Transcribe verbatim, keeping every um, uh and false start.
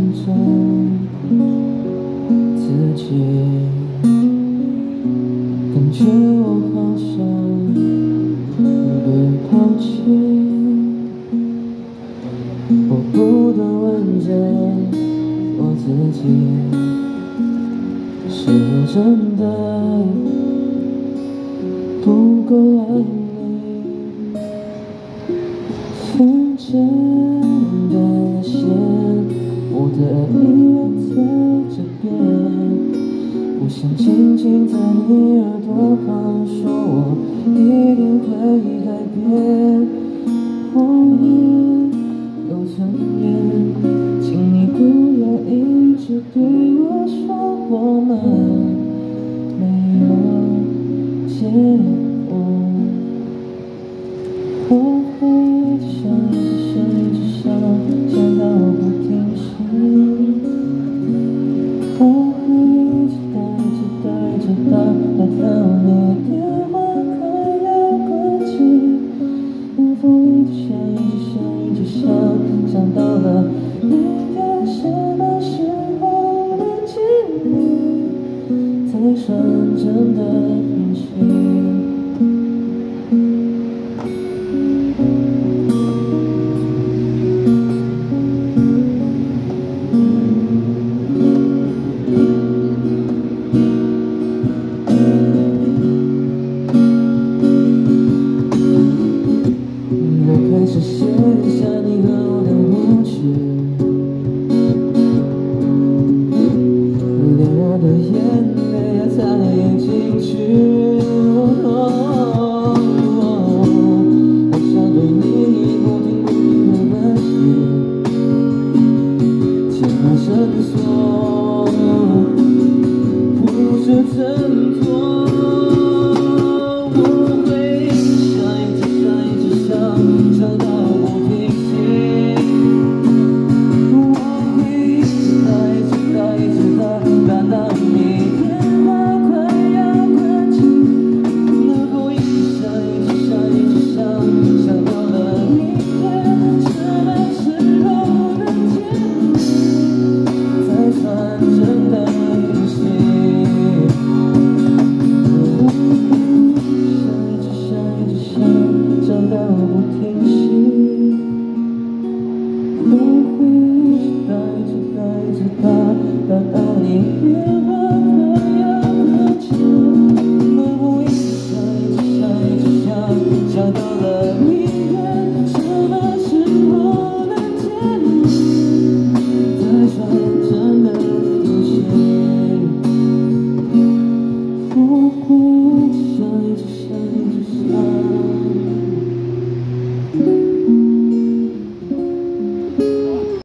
着自己，感觉我好像被抛弃。我不断问着我自己，是我真的不够爱你？风筝的线，我的依然在这边，我想轻轻在你耳朵旁说，我一定会改变。谎言又怎样？请你不要一直对我说我们没有结果。我会一直想，一直想，一直想，想到不停息。我会一直待着，待着，待到你电话快要关机。能否一直想，一直想，一直想，想到了明天什么时候能见你，才算真的平息。开始写下你和我的故事，恋人的眼泪要擦眼进去。我想对你不停不停的关系，牵挂绳索，不是挣脱。想到不停息，我会一直待着待着他，待到你。